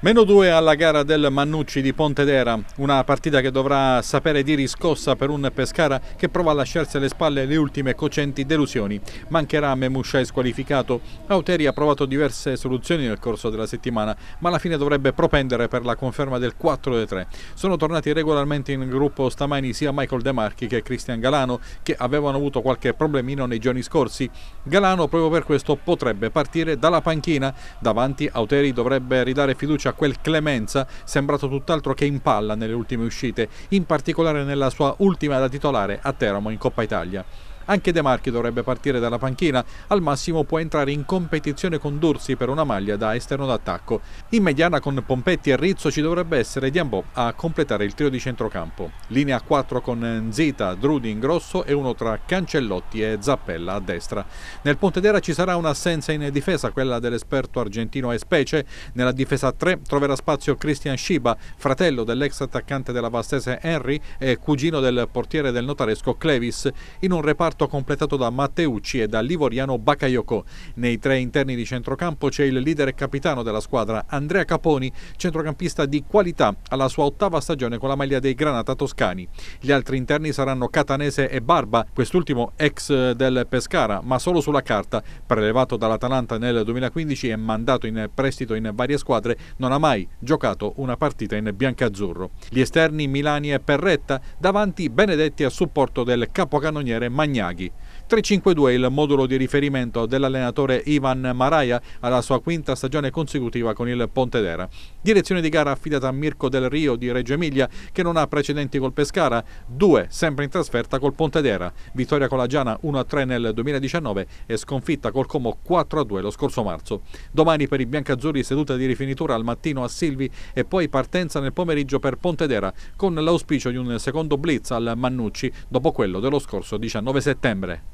-2 alla gara del Mannucci di Pontedera, una partita che dovrà sapere di riscossa per un Pescara che prova a lasciarsi alle spalle le ultime cocenti delusioni. Mancherà Memushai squalificato. Auteri ha provato diverse soluzioni nel corso della settimana, ma alla fine dovrebbe propendere per la conferma del 4-3. Sono tornati regolarmente in gruppo stamani sia Michael De Marchi che Cristian Galano, che avevano avuto qualche problemino nei giorni scorsi. Galano proprio per questo potrebbe partire dalla panchina. Davanti Auteri dovrebbe ridare fiducia a quel Clemenza, sembrato tutt'altro che in palla nelle ultime uscite, in particolare nella sua ultima da titolare a Teramo in Coppa Italia. Anche De Marchi dovrebbe partire dalla panchina, al massimo può entrare in competizione con Dursi per una maglia da esterno d'attacco. In mediana con Pompetti e Rizzo ci dovrebbe essere Diambò a completare il trio di centrocampo. Linea 4 con Nzita, Drudi in grosso e uno tra Cancellotti e Zappella a destra. Nel Pontedera ci sarà un'assenza in difesa, quella dell'esperto argentino Espece. Nella difesa 3 troverà spazio Cristian Sciba, fratello dell'ex attaccante della Vastese Henry e cugino del portiere del notaresco Clevis, in un reparto completato da Matteucci e da Livoriano Bakayoko. Nei tre interni di centrocampo c'è il leader e capitano della squadra Andrea Caponi, centrocampista di qualità alla sua 8ª stagione con la maglia dei Granata toscani. Gli altri interni saranno Catanese e Barba, quest'ultimo ex del Pescara ma solo sulla carta, prelevato dall'Atalanta nel 2015 e mandato in prestito in varie squadre, non ha mai giocato una partita in biancazzurro. Gli esterni Milani e Perretta, davanti Benedetti a supporto del capocannoniere Magnaghi. 3-5-2 il modulo di riferimento dell'allenatore Ivan Maraia alla sua 5ª stagione consecutiva con il Pontedera. Direzione di gara affidata a Mirko Del Rio di Reggio Emilia, che non ha precedenti col Pescara, 2 sempre in trasferta col Pontedera. Vittoria con la Giana 1-3 nel 2019 e sconfitta col Como 4-2 lo scorso marzo. Domani per i biancazzurri seduta di rifinitura al mattino a Silvi e poi partenza nel pomeriggio per Pontedera, con l'auspicio di un secondo blitz al Mannucci dopo quello dello scorso 19 settembre.